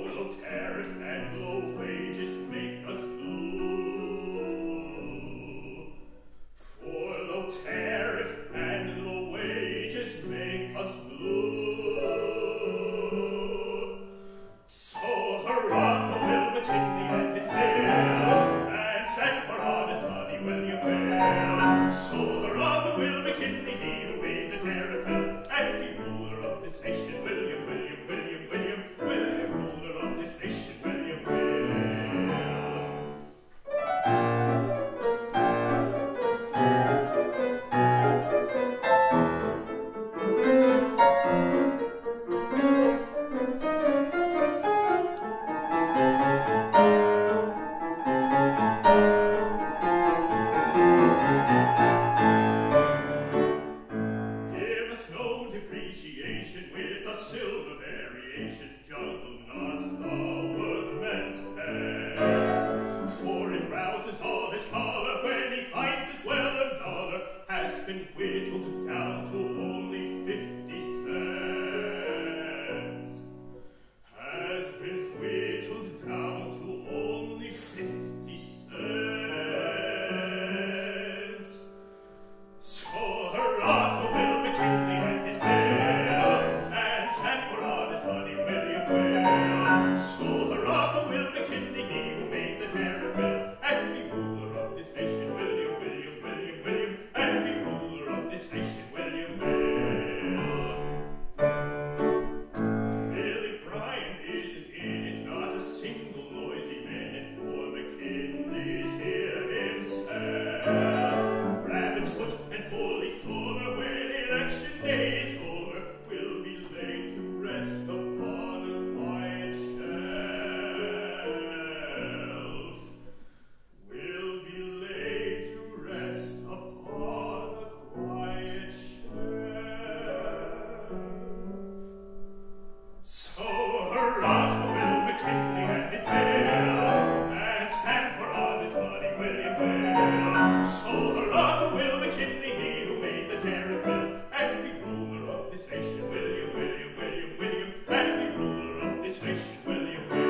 low tariff and low wages make us blue. For low tariff and low wages make us blue. So hurrah for Will McKinley and his bill, and send for honest money William Will. So hurrah for Will McKinley, he who made the tariff bill, and be ruler of this nation, William, William, William, William, William, ruler of this nation, William Will. Give us no depreciation with a silver variation, juggle not the workman's pence. For it rouses all his choler when he finds his well-earned dollar has been whittled down to only 50 cents. Has been whittled down to only 50 cents. So hurrah for Will McKinley and his bill, and send for honest money William Will. So hurrah for Will McKinley, he who made the tariff bill, and be ruler of this nation, William, William, William, William, and be ruler of this nation, William Will. Billy Bryan isn't in it, not a single noisy minute, for McKinley's here himself. Rabbit's foot and full-leaf clover, when election day is over, will be laid to rest upon a quiet shelf. Will be laid to rest upon a quiet shelf. So hurrah for Will McKinley and his bill, and stand for honest money William Will. So hurrah for Will McKinley, he who made the tariff bill, and be ruler of this nation, William, William, William, William, and be ruler of this nation, William Will.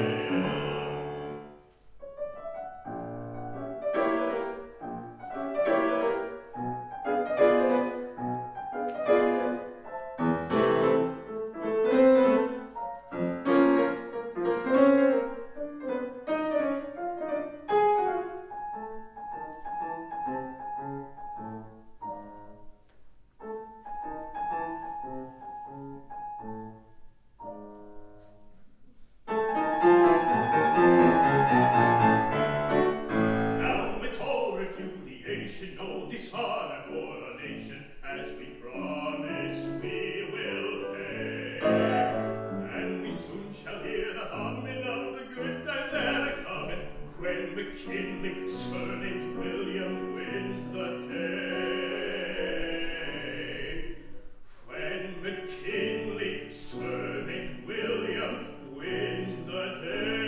Down with all repudiation, no dishonor for the nation, as we promise we will pay. And we soon shall hear the humming of the good times that are coming, when McKinley, surnamed William, wins the day. When McKinley, surnamed William, wins the day.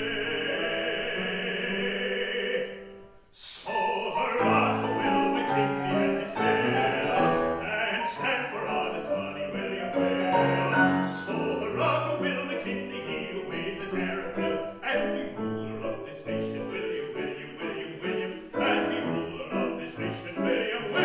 So hurrah for Will McKinley and his bill, and stand for honest money William Will. So hurrah for Will McKinley, he who made the tariff bill, and be ruler of this nation, William, William, William, William, and be ruler of this nation, William Will.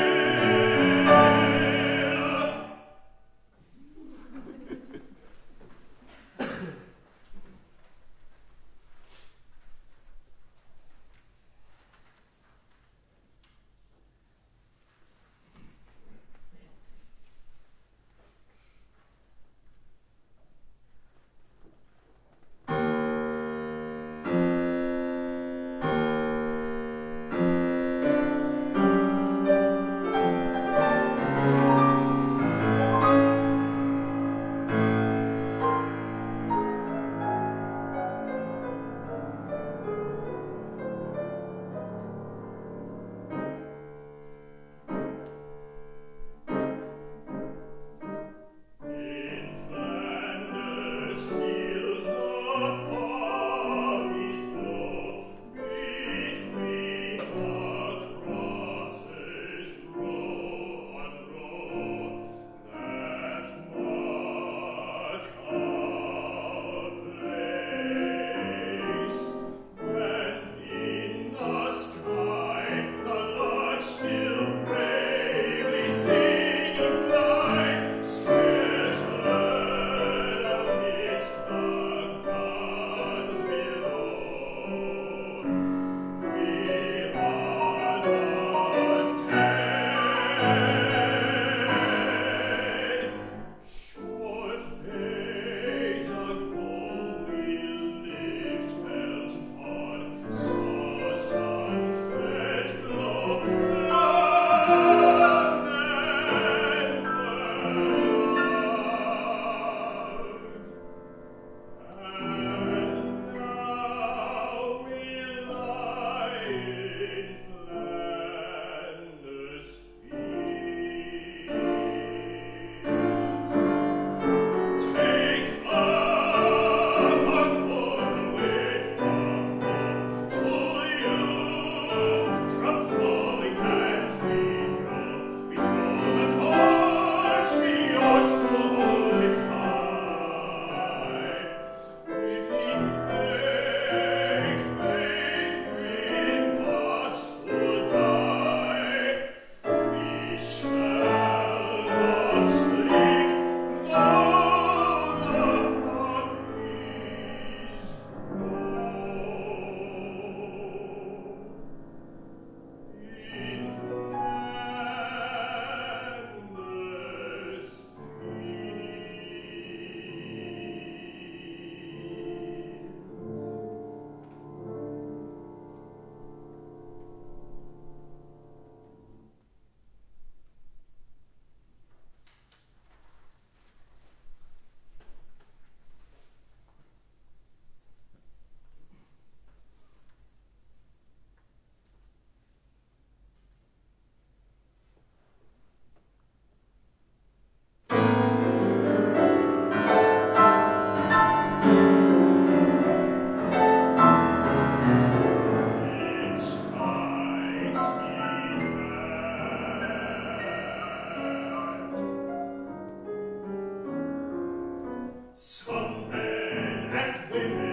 women